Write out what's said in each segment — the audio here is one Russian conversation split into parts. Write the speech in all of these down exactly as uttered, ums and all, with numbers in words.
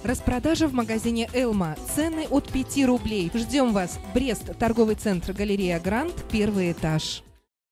Распродажа в магазине «Элма». Цены от пяти рублей. Ждем вас. Брест. Торговый центр «Галерея Гранд». Первый этаж.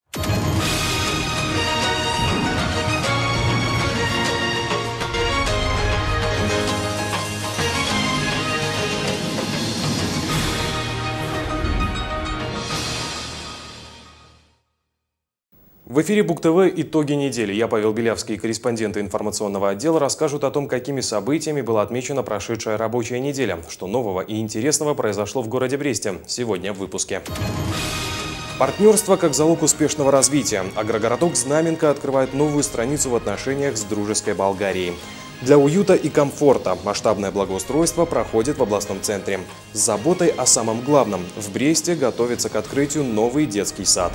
В эфире БугТВ «Итоги недели». Я, Павел Белявский, корреспонденты информационного отдела расскажут о том, какими событиями была отмечена прошедшая рабочая неделя, что нового и интересного произошло в городе Бресте. Сегодня в выпуске. Партнерство как залог успешного развития. Агрогородок Знаменка открывает новую страницу в отношениях с дружеской Болгарией. Для уюта и комфорта масштабное благоустройство проходит в областном центре. С заботой о самом главном. В Бресте готовится к открытию новый детский сад.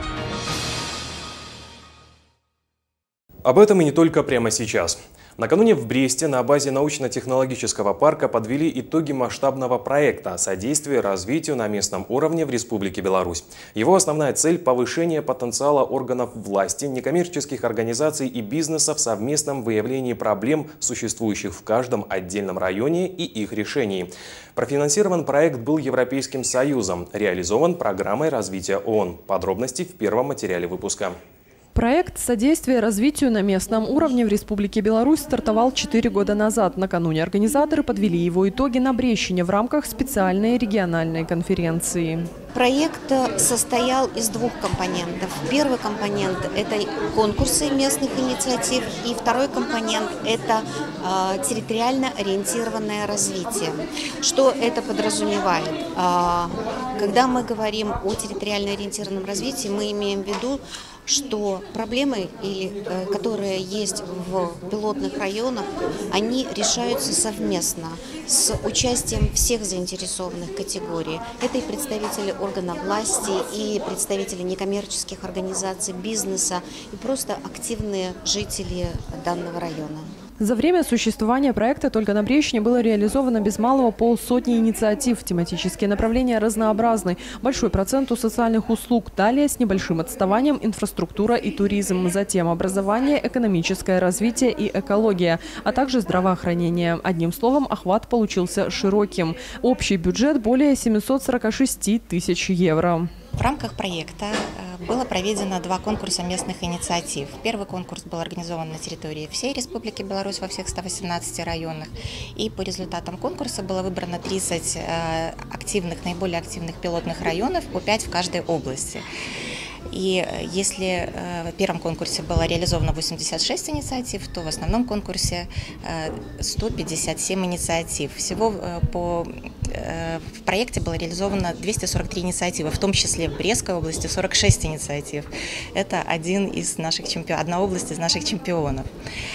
Об этом и не только прямо сейчас. Накануне в Бресте на базе научно-технологического парка подвели итоги масштабного проекта «Содействие развитию на местном уровне в Республике Беларусь». Его основная цель – повышение потенциала органов власти, некоммерческих организаций и бизнеса в совместном выявлении проблем, существующих в каждом отдельном районе, и их решении. Профинансирован проект был Европейским Союзом, реализован программой развития ООН. Подробности в первом материале выпуска. Проект «Содействие развитию на местном уровне» в Республике Беларусь стартовал четыре года назад. Накануне организаторы подвели его итоги на Брещине в рамках специальной региональной конференции. Проект состоял из двух компонентов. Первый компонент – это конкурсы местных инициатив, и второй компонент – это э, территориально ориентированное развитие. Что это подразумевает? Э, когда мы говорим о территориально ориентированном развитии, мы имеем в виду, что проблемы, которые есть в пилотных районах, они решаются совместно с участием всех заинтересованных категорий. Это и представители органов власти, и представители некоммерческих организаций, бизнеса, и просто активные жители данного района. За время существования проекта только на Брещине было реализовано без малого полсотни инициатив. Тематические направления разнообразны. Большой процент у социальных услуг. Далее с небольшим отставанием инфраструктура и туризм. Затем образование, экономическое развитие и экология, а также здравоохранение. Одним словом, охват получился широким. Общий бюджет более семисот сорока шести тысяч евро. В рамках проекта было проведено два конкурса местных инициатив. Первый конкурс был организован на территории всей Республики Беларусь во всех ста восемнадцати районах. И по результатам конкурса было выбрано тридцать активных, наиболее активных пилотных районов, по пять в каждой области. И если в первом конкурсе было реализовано восемьдесят шесть инициатив, то в основном конкурсе сто пятьдесят семь инициатив. Всего по, в проекте было реализовано двести сорок три инициативы, в том числе в Брестской области сорок шесть инициатив. Это один из наших чемпион, одна область из наших чемпионов.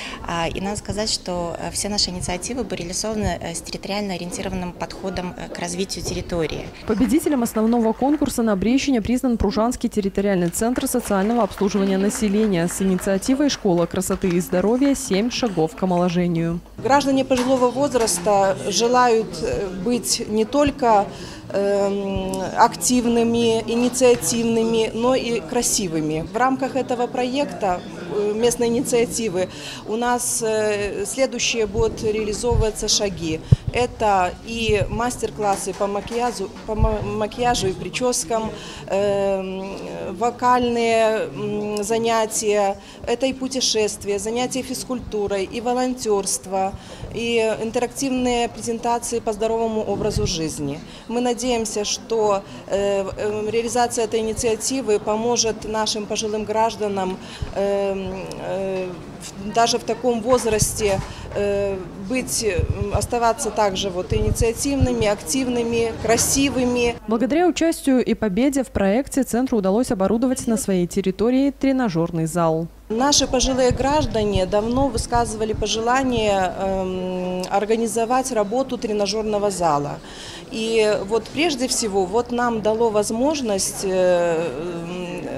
И надо сказать, что все наши инициативы были реализованы с территориально ориентированным подходом к развитию территории. Победителем основного конкурса на Брещине признан Пружанский территориальный центр социального обслуживания населения с инициативой «Школа красоты и здоровья. Семь шагов к омоложению». Граждане пожилого возраста желают быть не только активными, инициативными, но и красивыми. В рамках этого проекта местной инициативы у нас следующие будут реализовываться шаги. Это и мастер-классы по макияжу, по макияжу и прическам, вокальные занятия, это и путешествия, занятия физкультурой, и волонтерство, и интерактивные презентации по здоровому образу жизни. Мы надеемся, что э, э, реализация этой инициативы поможет нашим пожилым гражданам э, э, даже в таком возрасте э, быть, оставаться также вот инициативными, активными, красивыми. Благодаря участию и победе в проекте центру удалось оборудовать на своей территории тренажерный зал. Наши пожилые граждане давно высказывали пожелание э, организовать работу тренажерного зала. И вот прежде всего вот нам дало возможность э,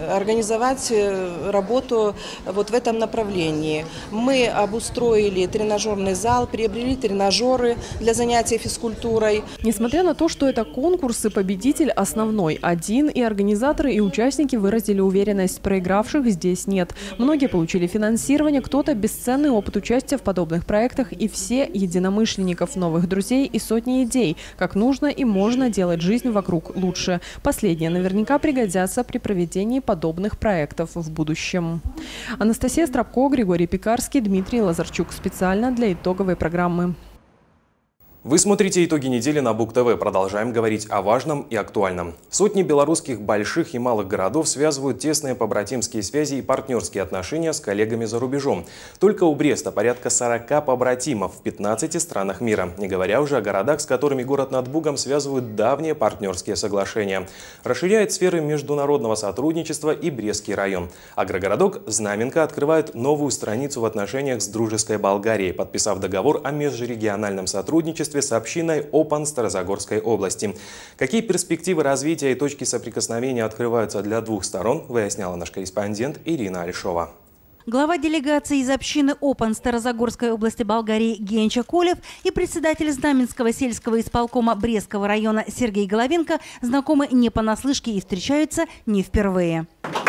организовать работу вот в этом направлении. Мы обустроили тренажерный зал, приобрели тренажеры для занятий физкультурой. Несмотря на то, что это конкурсы, победитель основной один, и организаторы, и участники выразили уверенность, проигравших здесь нет. Многие получили финансирование, кто-то бесценный опыт участия в подобных проектах, и все единомышленников, новых друзей и сотни идей, как нужно и можно делать жизнь вокруг лучше. Последние наверняка пригодятся при проведении подобных проектов в будущем. Анастасия Стропко, Григорий Пекарский, Дмитрий Лазарчук. Специально для итоговой программы. Вы смотрите «Итоги недели» на БУК-ТВ. Продолжаем говорить о важном и актуальном. Сотни белорусских больших и малых городов связывают тесные побратимские связи и партнерские отношения с коллегами за рубежом. Только у Бреста порядка сорока побратимов в пятнадцати странах мира. Не говоря уже о городах, с которыми город над Бугом связывают давние партнерские соглашения. Расширяет сферы международного сотрудничества и Брестский район. Агрогородок Знаменка открывает новую страницу в отношениях с дружеской Болгарией, подписав договор о межрегиональном сотрудничестве с общиной Опан Старозагорской области. Какие перспективы развития и точки соприкосновения открываются для двух сторон, выясняла наш корреспондент Ирина Альшова. Глава делегации из общины Опан Старозагорской области Болгарии Генча Колев и председатель Знаменского сельского исполкома Брестского района Сергей Головенко знакомы не понаслышке и встречаются не впервые.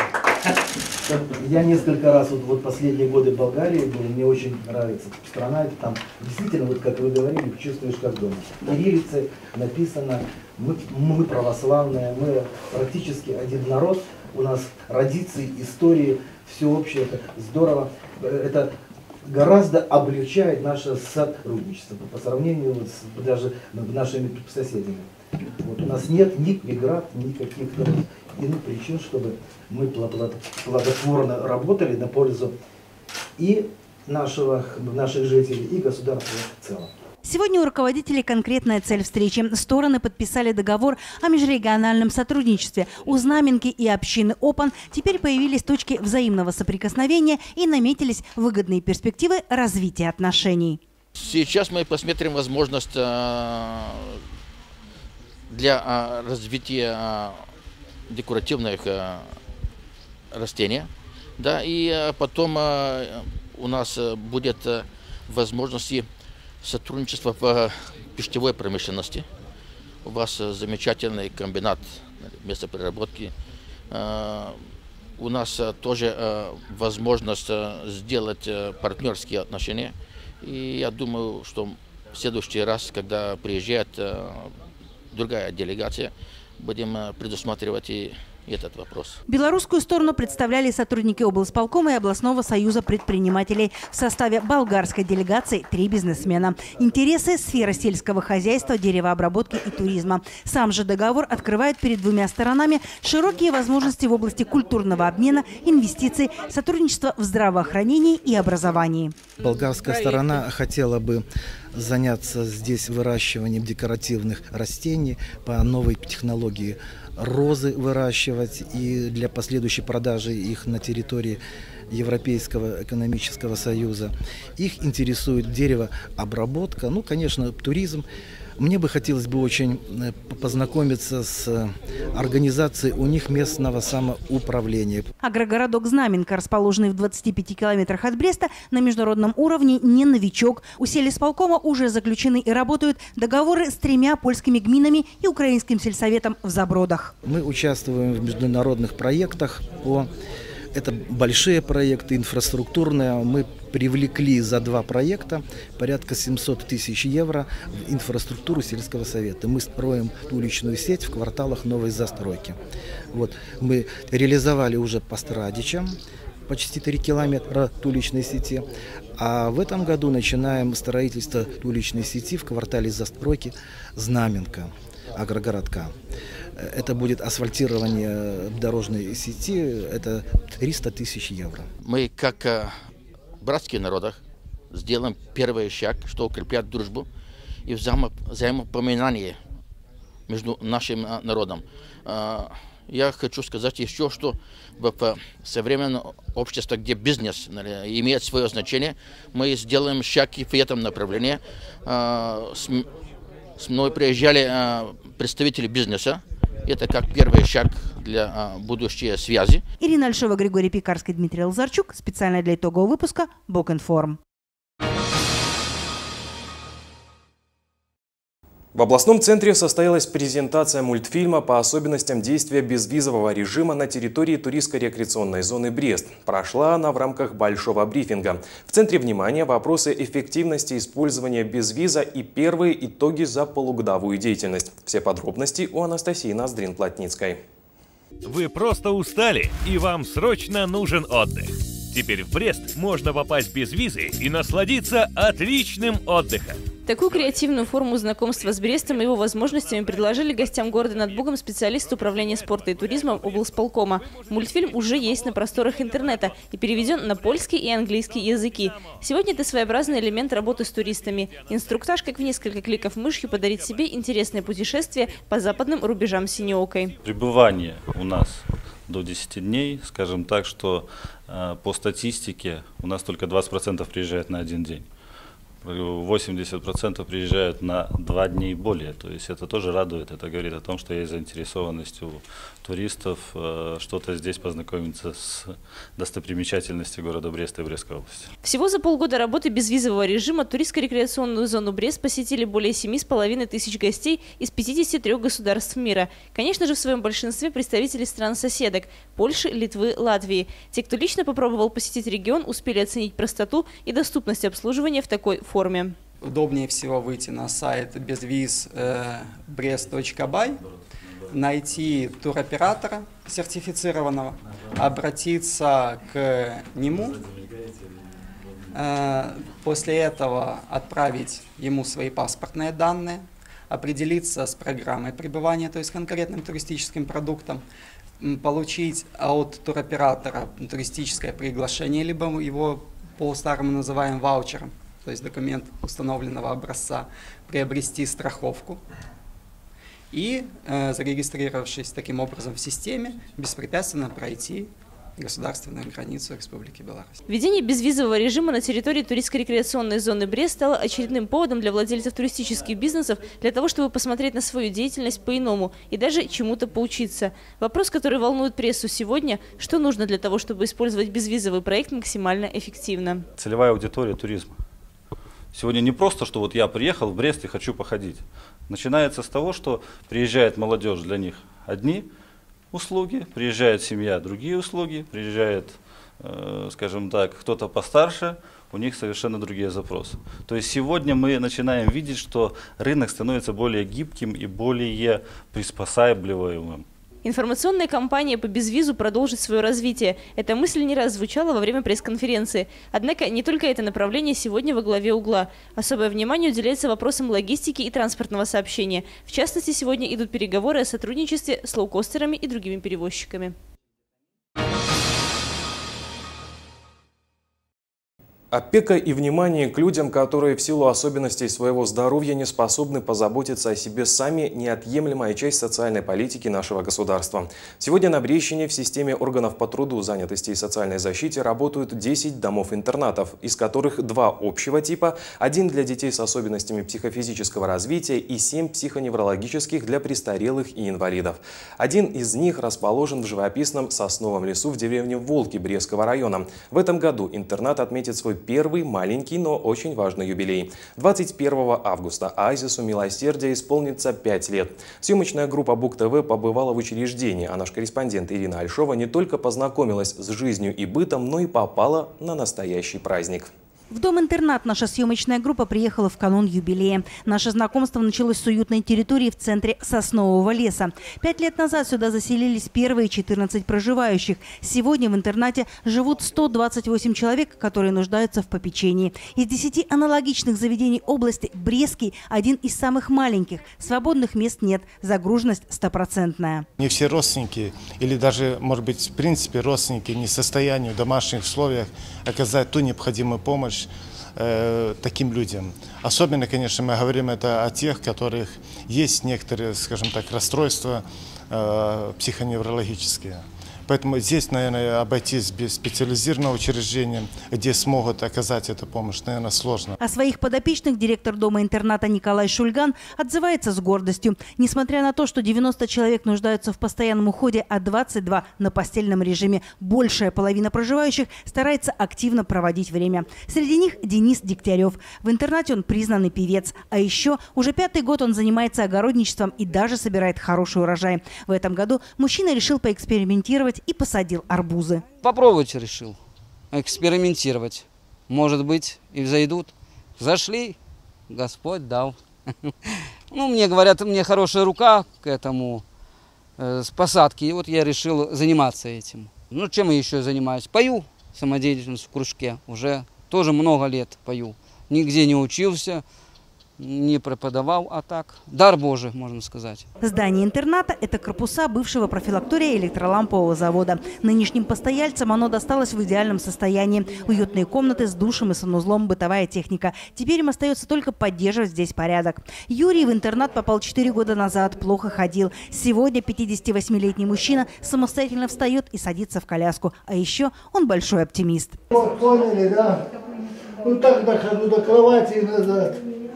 Я несколько раз вот, вот последние годы в Болгарии был, мне очень нравится страна, там действительно, вот как вы говорили, чувствуешь как дома. На кириллице написано, мы, мы православные, мы практически один народ, у нас традиции, истории, все общее, это здорово, это гораздо облегчает наше сотрудничество по сравнению вот с даже нашими соседями. Вот, у нас нет ни преград, ни каких-то иных причин, чтобы мы плодотворно работали на пользу и нашего, наших жителей, и государства в целом. Сегодня у руководителей конкретная цель встречи. Стороны подписали договор о межрегиональном сотрудничестве. У Знаменки и общины Опан теперь появились точки взаимного соприкосновения и наметились выгодные перспективы развития отношений. Сейчас мы посмотрим возможность для развития декоративных растений, да, и потом у нас будет возможности сотрудничества в пищевой промышленности. У вас замечательный комбинат мясопереработки. У нас тоже возможность сделать партнерские отношения. И я думаю, что в следующий раз, когда приезжает другая делегация, будем предусматривать и этот вопрос. Белорусскую сторону представляли сотрудники облсполкома и областного союза предпринимателей. В составе болгарской делегации три бизнесмена. Интересы – сфера сельского хозяйства, деревообработки и туризма. Сам же договор открывает перед двумя сторонами широкие возможности в области культурного обмена, инвестиций, сотрудничества в здравоохранении и образовании. Болгарская сторона хотела бы заняться здесь выращиванием декоративных растений по новой технологии, розы выращивать и для последующей продажи их на территории Европейского экономического союза. Их интересует деревообработка, ну, конечно, туризм. Мне бы хотелось бы очень познакомиться с организацией у них местного самоуправления. Агрогородок Знаменка, расположенный в двадцати пяти километрах от Бреста, на международном уровне не новичок. У сельисполкома уже заключены и работают договоры с тремя польскими гминами и украинским сельсоветом в Забродах. Мы участвуем в международных проектах по... Это большие проекты, инфраструктурные. Мы привлекли за два проекта порядка семисот тысяч евро в инфраструктуру сельского совета. Мы строим уличную сеть в кварталах новой застройки. Вот. Мы реализовали уже по Страдичам почти три километра уличной сети. А в этом году начинаем строительство уличной сети в квартале застройки Знаменка, агрогородка. Это будет асфальтирование дорожной сети, это триста тысяч евро. Мы, как братские народы, сделаем первый шаг, что укрепляет дружбу и взаимопоминание между нашим народом. Я хочу сказать еще, что в современном обществе, где бизнес имеет свое значение, мы сделаем шаг и в этом направлении. С мной приезжали представители бизнеса, Это как первый шаг для будущей связи. Ирина Альшова, Григорий Пекарский, Дмитрий Лазарчук. Специально для итогового выпуска Бокинформ. В областном центре состоялась презентация мультфильма по особенностям действия безвизового режима на территории туристско-рекреационной зоны Брест. Прошла она в рамках большого брифинга. В центре внимания вопросы эффективности использования безвиза и первые итоги за полугодовую деятельность. Все подробности у Анастасии Ноздрин-Плотницкой. Вы просто устали, и вам срочно нужен отдых. Теперь в Брест можно попасть без визы и насладиться отличным отдыхом. Такую креативную форму знакомства с Брестом и его возможностями предложили гостям города над Бугом специалисты управления спорта и туризма облсполкома. Мультфильм уже есть на просторах интернета и переведен на польский и английский языки. Сегодня это своеобразный элемент работы с туристами. Инструктаж, как в несколько кликов мышью, подарит себе интересное путешествие по западным рубежам Синеокой. Пребывание у нас до десяти дней, скажем так, что э, по статистике у нас только двадцать процентов приезжает на один день. восемьдесят процентов приезжают на два дня и более. То есть это тоже радует. Это говорит о том, что есть заинтересованность у туристов э, что-то здесь познакомиться с достопримечательностью города Бреста и Брестской области. Всего за полгода работы безвизового режима туристско-рекреационную зону Брест посетили более семи с половиной тысяч гостей из пятидесяти трёх государств мира. Конечно же, в своем большинстве представители стран-соседок – Польши, Литвы, Латвии. Те, кто лично попробовал посетить регион, успели оценить простоту и доступность обслуживания в такой форме. Удобнее всего выйти на сайт безвиз брест точка бай, найти туроператора сертифицированного, обратиться к нему, после этого отправить ему свои паспортные данные, определиться с программой пребывания, то есть конкретным туристическим продуктом, получить от туроператора туристическое приглашение, либо его по-старому называем ваучером, то есть документ установленного образца, приобрести страховку и, э, зарегистрировавшись таким образом в системе, беспрепятственно пройти государственную границу Республики Беларусь. Введение безвизового режима на территории туристско-рекреационной зоны Брест стало очередным поводом для владельцев туристических бизнесов для того, чтобы посмотреть на свою деятельность по-иному и даже чему-то поучиться. Вопрос, который волнует прессу сегодня – что нужно для того, чтобы использовать безвизовый проект максимально эффективно? Целевая аудитория туризма. Сегодня не просто, что вот я приехал в Брест и хочу походить. Начинается с того, что приезжает молодежь, для них одни услуги, приезжает семья, другие услуги, приезжает, э, скажем так, кто-то постарше, у них совершенно другие запросы. То есть сегодня мы начинаем видеть, что рынок становится более гибким и более приспосабливаемым. Информационная кампания по безвизу продолжит свое развитие. Эта мысль не раз звучала во время пресс-конференции. Однако не только это направление сегодня во главе угла. Особое внимание уделяется вопросам логистики и транспортного сообщения. В частности, сегодня идут переговоры о сотрудничестве с лоукостерами и другими перевозчиками. Опека и внимание к людям, которые в силу особенностей своего здоровья не способны позаботиться о себе сами, неотъемлемая часть социальной политики нашего государства. Сегодня на Брестщине в системе органов по труду, занятости и социальной защите работают десять домов-интернатов, из которых два общего типа, один для детей с особенностями психофизического развития и семь психоневрологических для престарелых и инвалидов. Один из них расположен в живописном сосновом лесу в деревне Волки Брестского района. В этом году интернат отметит свой первый маленький, но очень важный юбилей. двадцать первого августа оазису милосердия исполнится пять лет. Съемочная группа Буг-ТВ побывала в учреждении, а наш корреспондент Ирина Альшова не только познакомилась с жизнью и бытом, но и попала на настоящий праздник. В дом-интернат наша съемочная группа приехала в канун юбилея. Наше знакомство началось с уютной территории в центре соснового леса. Пять лет назад сюда заселились первые четырнадцать проживающих. Сегодня в интернате живут сто двадцать восемь человек, которые нуждаются в попечении. Из десяти аналогичных заведений области Брестский один из самых маленьких. Свободных мест нет, загруженность стопроцентная. Не все родственники или даже, может быть, в принципе родственники не в состоянии в домашних условиях оказать ту необходимую помощь э, таким людям. Особенно, конечно, мы говорим это о тех, у которых есть некоторые, скажем так, расстройства э, психоневрологические. Поэтому здесь, наверное, обойтись без специализированного учреждения, где смогут оказать эту помощь, наверное, сложно. О своих подопечных директор дома-интерната Николай Шульган отзывается с гордостью. Несмотря на то, что девяносто человек нуждаются в постоянном уходе, а двадцать два на постельном режиме, большая половина проживающих старается активно проводить время. Среди них Денис Дегтярев. В интернате он признанный певец. А еще уже пятый год он занимается огородничеством и даже собирает хороший урожай. В этом году мужчина решил поэкспериментировать и посадил арбузы. Попробовать решил экспериментировать. Может быть, и взойдут. Зашли, Господь дал. Ну, мне говорят, мне хорошая рука к этому, э, с посадки. И вот я решил заниматься этим. Ну, чем я еще занимаюсь? Пою, самодеятельность в кружке. Уже тоже много лет пою. Нигде не учился, не преподавал, а так. Дар Божий, можно сказать. Здание интерната – это корпуса бывшего профилактория электролампового завода. Нынешним постояльцам оно досталось в идеальном состоянии. Уютные комнаты с душем и санузлом, бытовая техника. Теперь им остается только поддерживать здесь порядок. Юрий в интернат попал четыре года назад, плохо ходил. Сегодня пятидесятивосьмилетний мужчина самостоятельно встает и садится в коляску. А еще он большой оптимист. Вот, поняли, да? Ну так дохожу до кровати и назад.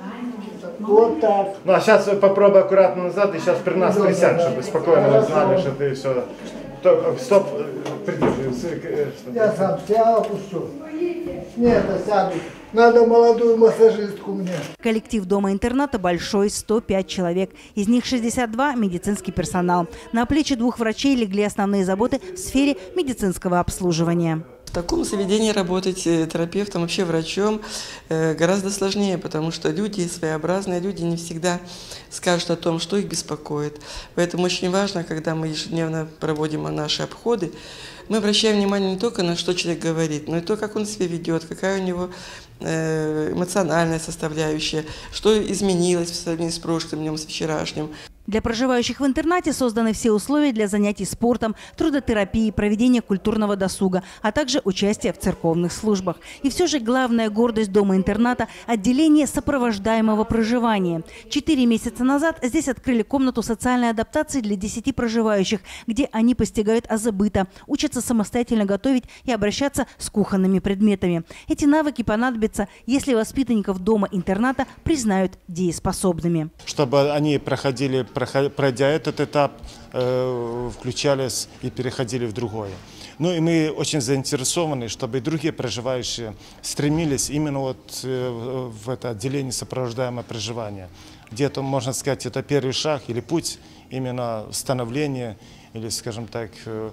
Вот так. Ну а сейчас попробуй аккуратно назад и сейчас при нас присядь, чтобы спокойно знали, что ты все. Стоп, придержи. Я сам себя опущу. Нет, сяду. Надо молодую массажистку мне. Коллектив дома-интерната большой, сто пять человек. Из них шестьдесят два – медицинский персонал. На плечи двух врачей легли основные заботы в сфере медицинского обслуживания. В таком заведении работать терапевтом, вообще врачом гораздо сложнее, потому что люди своеобразные, люди не всегда скажут о том, что их беспокоит. Поэтому очень важно, когда мы ежедневно проводим наши обходы, мы обращаем внимание не только на что человек говорит, но и то, как он себя ведет, какая у него эмоциональная составляющая, что изменилось в сравнении с прошлым днем, с вчерашним. Для проживающих в интернате созданы все условия для занятий спортом, трудотерапии, проведения культурного досуга, а также участия в церковных службах. И все же главная гордость дома-интерната – отделение сопровождаемого проживания. Четыре месяца назад здесь открыли комнату социальной адаптации для десяти проживающих, где они постигают азы быта, учатся самостоятельно готовить и обращаться с кухонными предметами. Эти навыки понадобятся, если воспитанников дома-интерната признают дееспособными. Чтобы они проходили пройдя этот этап, э, включались и переходили в другое. Ну и мы очень заинтересованы, чтобы и другие проживающие стремились именно вот э, в это отделение сопровождаемого проживания. Где-то, можно сказать, это первый шаг или путь именно становления или, скажем так, э,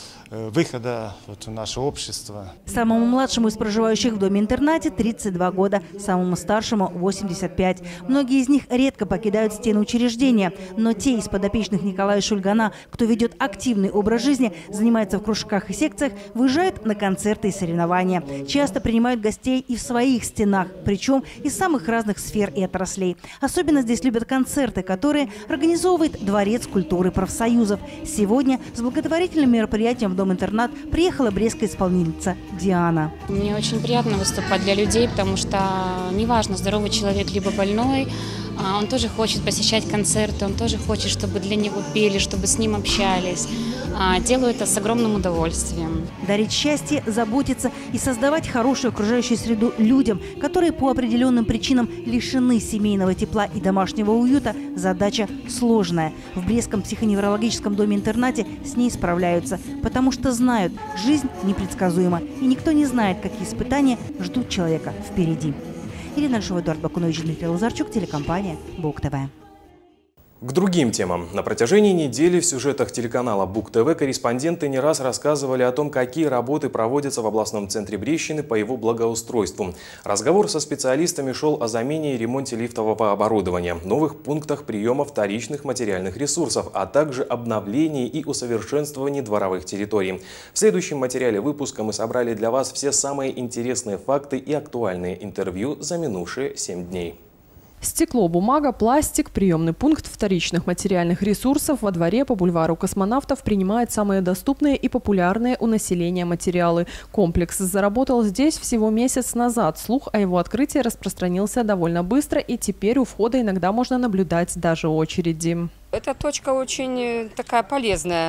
выхода вот, в наше общество. Самому младшему из проживающих в доме-интернате тридцать два года, самому старшему восемьдесят пять. Многие из них редко покидают стены учреждения, но те из подопечных Николая Шульгана, кто ведет активный образ жизни, занимается в кружках и секциях, выезжают на концерты и соревнования. Часто принимают гостей и в своих стенах, причем из самых разных сфер и отраслей. Особенно здесь любят концерты, которые организовывает Дворец культуры профсоюзов. Сегодня с благотворительным мероприятием в дом-интернат приехала брестская исполнительница Диана. Мне очень приятно выступать для людей, потому что неважно, здоровый человек либо больной, он тоже хочет посещать концерты, он тоже хочет, чтобы для него пели, чтобы с ним общались. Делаю это с огромным удовольствием. Дарить счастье, заботиться и создавать хорошую окружающую среду людям, которые по определенным причинам лишены семейного тепла и домашнего уюта, задача сложная. В Брестском психоневрологическом доме-интернате с ней справляются, потому что знают, жизнь непредсказуема, и никто не знает, какие испытания ждут человека впереди. Ирина Альшова, Эдуард Бакунович, Дмитрий Лазарчук, телекомпания БУК-ТВ. К другим темам. На протяжении недели в сюжетах телеканала БУК-ТВ корреспонденты не раз рассказывали о том, какие работы проводятся в областном центре Брестщины по его благоустройству. Разговор со специалистами шел о замене и ремонте лифтового оборудования, новых пунктах приема вторичных материальных ресурсов, а также обновлении и усовершенствовании дворовых территорий. В следующем материале выпуска мы собрали для вас все самые интересные факты и актуальные интервью за минувшие семь дней. Стекло, бумага, пластик, приемный пункт вторичных материальных ресурсов во дворе по бульвару Космонавтов принимает самые доступные и популярные у населения материалы. Комплекс заработал здесь всего месяц назад. Слух о его открытии распространился довольно быстро, и теперь у входа иногда можно наблюдать даже очереди. Эта точка очень такая полезная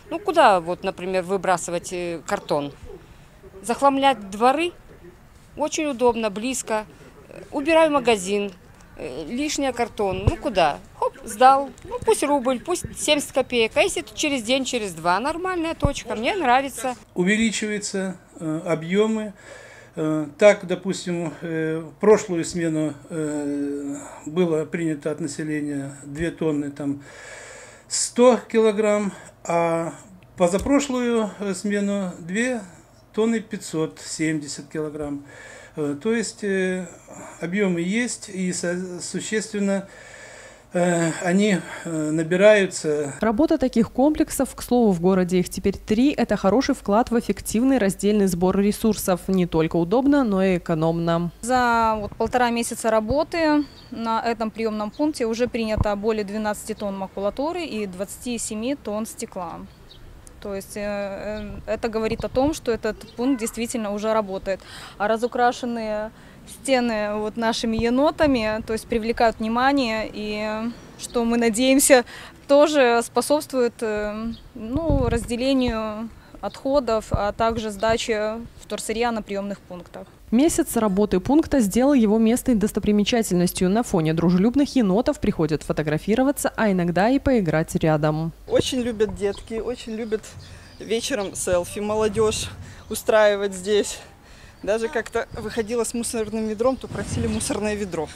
Ну куда, вот, например, выбрасывать картон? Захламлять дворы очень удобно, близко. Убираю магазин, лишний картон, ну куда? Хоп, сдал, ну пусть рубль, пусть семьдесят копеек, а если это через день, через два, нормальная точка, мне нравится. Увеличиваются э, объемы. Э, так, допустим, э, в прошлую смену э, было принято от населения две тонны, там, сто килограмм, а позапрошлую смену две тонны пятьсот семьдесят килограмм. То есть э, объемы есть и со, существенно э, они э, набираются. Работа таких комплексов, к слову, в городе их теперь три, это хороший вклад в эффективный раздельный сбор ресурсов. Не только удобно, но и экономно. За вот, полтора месяца работы на этом приемном пункте уже принято более двенадцати тонн макулатуры и двадцати семи тонн стекла. То есть э, это говорит о том, что этот пункт действительно уже работает. А разукрашенные стены вот нашими енотами, то есть привлекают внимание, и что мы надеемся тоже способствует э, ну, разделению отходов, а также сдаче вторсырья на приемных пунктах. Месяц работы пункта сделал его местной достопримечательностью. На фоне дружелюбных енотов приходят фотографироваться, а иногда и поиграть рядом. Очень любят детки, очень любят вечером селфи, молодежь устраивать здесь. Даже как-то выходила с мусорным ведром, то просили мусорное ведро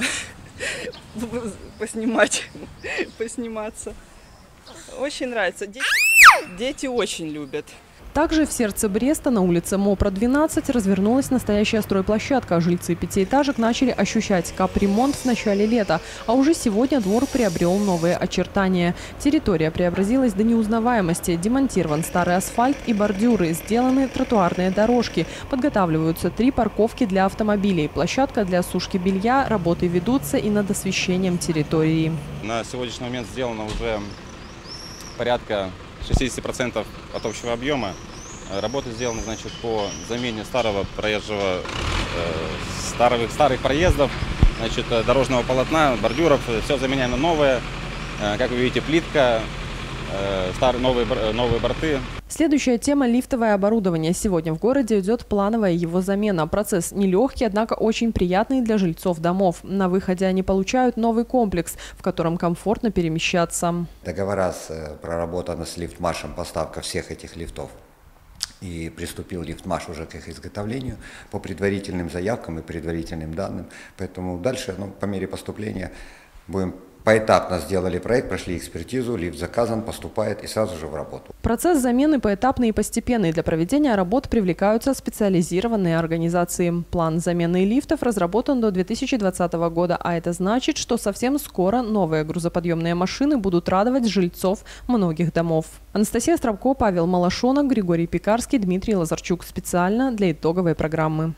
поснимать, посниматься. Очень нравится. Дети, дети очень любят. Также в сердце Бреста на улице Мопра двенадцать развернулась настоящая стройплощадка. Жильцы пятиэтажек начали ощущать капремонт в начале лета, а уже сегодня двор приобрел новые очертания. Территория преобразилась до неузнаваемости. Демонтирован старый асфальт и бордюры, сделаны тротуарные дорожки. Подготавливаются три парковки для автомобилей. Площадка для сушки белья, работы ведутся и над освещением территории. На сегодняшний момент сделано уже порядка шестидесяти процентов от общего объема. Работы сделаны, значит, по замене старого проезжего, э, старых, старых проездов, значит, дорожного полотна, бордюров. Все заменяем на новое. Э, как вы видите, плитка, э, старые, новые, новые борты. Следующая тема – лифтовое оборудование. Сегодня в городе идет плановая его замена. Процесс нелегкий, однако очень приятный для жильцов домов. На выходе они получают новый комплекс, в котором комфортно перемещаться. Договора с, проработаны с Лифтмашем, поставка всех этих лифтов. И приступил Лифтмаш уже к их изготовлению по предварительным заявкам и предварительным данным. Поэтому дальше, ну, по мере поступления, будем поэтапно сделали проект, прошли экспертизу, лифт заказан, поступает и сразу же в работу. Процесс замены поэтапный и постепенный. Для проведения работ привлекаются специализированные организации. План замены лифтов разработан до две тысячи двадцатого года, а это значит, что совсем скоро новые грузоподъемные машины будут радовать жильцов многих домов. Анастасия Стравко, Павел Малашонок, Григорий Пекарский, Дмитрий Лазарчук. Специально для итоговой программы.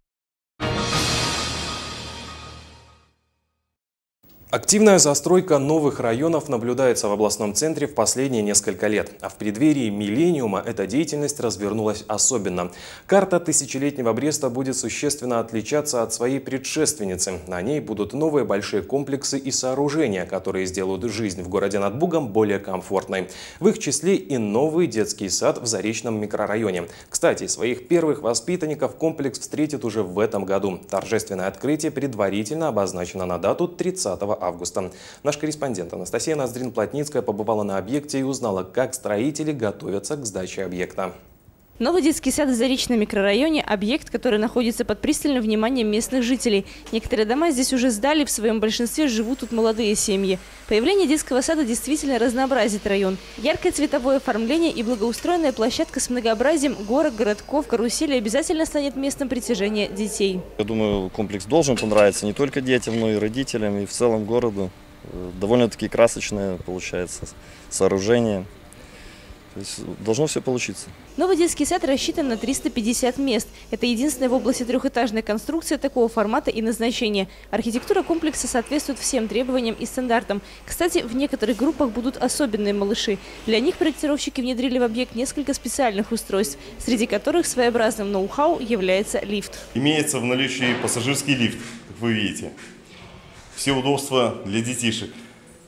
Активная застройка новых районов наблюдается в областном центре в последние несколько лет. А в преддверии миллениума эта деятельность развернулась особенно. Карта тысячелетнего Бреста будет существенно отличаться от своей предшественницы. На ней будут новые большие комплексы и сооружения, которые сделают жизнь в городе над Бугом более комфортной. В их числе и новый детский сад в Заречном микрорайоне. Кстати, своих первых воспитанников комплекс встретит уже в этом году. Торжественное открытие предварительно обозначено на дату тридцатого августа. Наш корреспондент Анастасия Ноздрин-Плотницкая побывала на объекте и узнала, как строители готовятся к сдаче объекта. Новый детский сад в Заречном микрорайоне – объект, который находится под пристальным вниманием местных жителей. Некоторые дома здесь уже сдали, в своем большинстве живут тут молодые семьи. Появление детского сада действительно разнообразит район. Яркое цветовое оформление и благоустроенная площадка с многообразием горок, городков, каруселей обязательно станет местом притяжения детей. Я думаю, комплекс должен понравиться не только детям, но и родителям, и в целом городу. Довольно-таки красочное получается сооружение. То есть должно все получиться. Новый детский сад рассчитан на триста пятьдесят мест. Это единственная в области трехэтажная конструкция такого формата и назначения. Архитектура комплекса соответствует всем требованиям и стандартам. Кстати, в некоторых группах будут особенные малыши. Для них проектировщики внедрили в объект несколько специальных устройств, среди которых своеобразным ноу-хау является лифт. Имеется в наличии пассажирский лифт, как вы видите. Все удобства для детишек.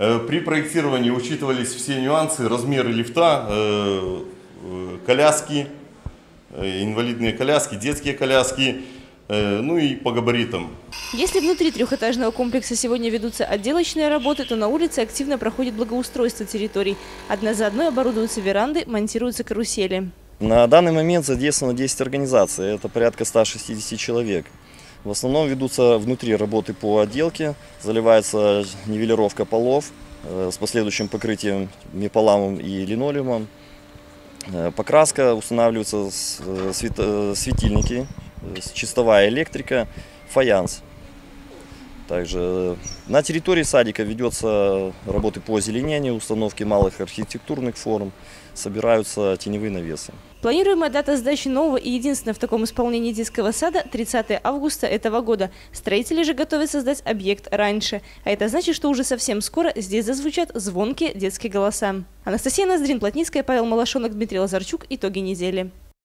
При проектировании учитывались все нюансы, размеры лифта, коляски, инвалидные коляски, детские коляски, ну и по габаритам. Если внутри трехэтажного комплекса сегодня ведутся отделочные работы, то на улице активно проходит благоустройство территорий. Одна за одной оборудуются веранды, монтируются карусели. На данный момент задействовано десять организаций, это порядка ста шестидесяти человек. В основном ведутся внутри работы по отделке, заливается нивелировка полов э, с последующим покрытием меполамом и линолеумом. Э, покраска, устанавливаются с, э, свет, э, светильники, э, чистовая электрика, фаянс. Также э, на территории садика ведется работы по озеленению, установке малых архитектурных форм, собираются теневые навесы. Планируемая дата сдачи нового и единственного в таком исполнении детского сада – тридцатое августа этого года. Строители же готовятся сдать объект раньше. А это значит, что уже совсем скоро здесь зазвучат звонкие детские голоса. Анастасия Ноздрин, Плотницкая, Павел Малашонок, Дмитрий Лазарчук. Итоги недели.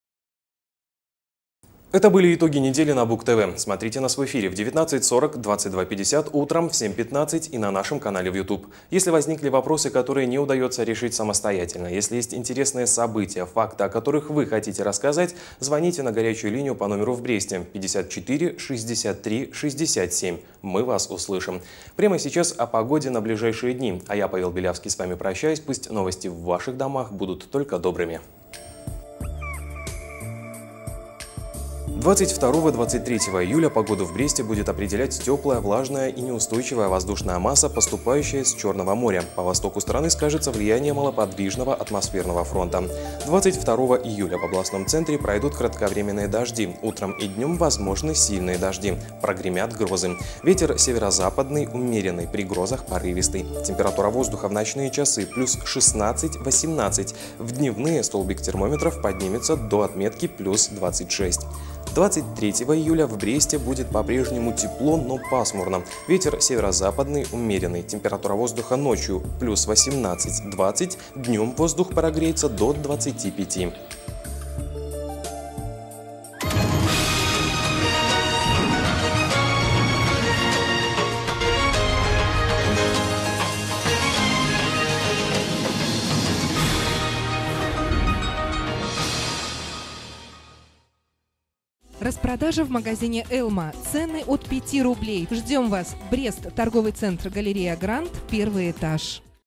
Это были итоги недели на Бук ТВ. Смотрите нас в эфире в девятнадцать сорок, двадцать два пятьдесят, утром в семь пятнадцать и на нашем канале в YouTube. Если возникли вопросы, которые не удается решить самостоятельно, если есть интересные события, факты, о которых вы хотите рассказать, звоните на горячую линию по номеру в Бресте пятьдесят четыре шестьдесят три шестьдесят семь. Мы вас услышим. Прямо сейчас о погоде на ближайшие дни. А я, Павел Белявский, с вами прощаюсь. Пусть новости в ваших домах будут только добрыми. двадцать второго — двадцать третьего июля погоду в Бресте будет определять теплая, влажная и неустойчивая воздушная масса, поступающая с Черного моря. По востоку страны скажется влияние малоподвижного атмосферного фронта. двадцать второго июля в областном центре пройдут кратковременные дожди. Утром и днем возможны сильные дожди. Прогремят грозы. Ветер северо-западный умеренный, при грозах порывистый. Температура воздуха в ночные часы плюс шестнадцать — восемнадцать. В дневные столбик термометров поднимется до отметки плюс двадцать шесть. двадцать третьего июля в Бресте будет по-прежнему тепло, но пасмурно. Ветер северо-западный умеренный. Температура воздуха ночью плюс восемнадцать — двадцать. Днем воздух прогреется до двадцати пяти. Распродажа в магазине «Элма». Цены от пяти рублей. Ждем вас. Брест. Торговый центр «Галерея Гранд». Первый этаж.